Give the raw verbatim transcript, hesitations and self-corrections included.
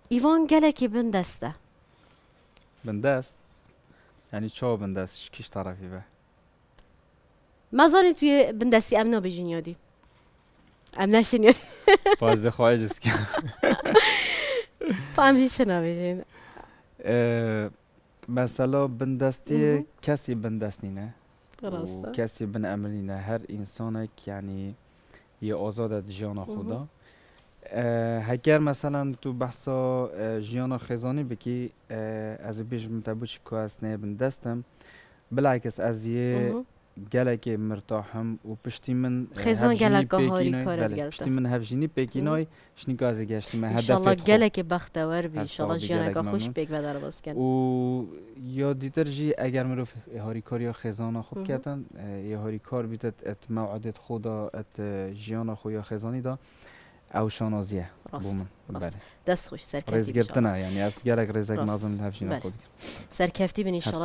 ایوان گلکی بندسته بندست يعني شو بندست كيش طرفي به ما زانی توی بندستی ام نبیجین یادی ام نشین یادی فاز خواهجز که فهم چی نبیجین مثلا بندستی کسی بندستی نه و راسته کسی بن عملی نه هر انسانك يعني یه آزاد جیان خدا هگر مثلا تو بحثا جیان خزانی بکی از بیش متبوش که از نه بندستم بالعکس از یه گلک مرتاحم و پشتی من خزان گلک هاری کارت بله گلته پشتی من هفجینی پیکینای شنی گازی گشتی من هدفت انشالله خو گلک بختور بی هر انشالله سال جیانک گلک خوش ممنون. پیک و در باز کن و یا دیتر جی اگر مروف هاری کاریا خزانا خوب مهم. کردن یا هاری کار بیتت ات موعدت خدا ات جیانا خو یا خزانی دا او شانازیه راست بومن راست بله دست خوش سرکفتی رز بی انشالله گرتنا يعني از گلک رزق راست نازم هفجینا بله خود سرکفتی بین انشالله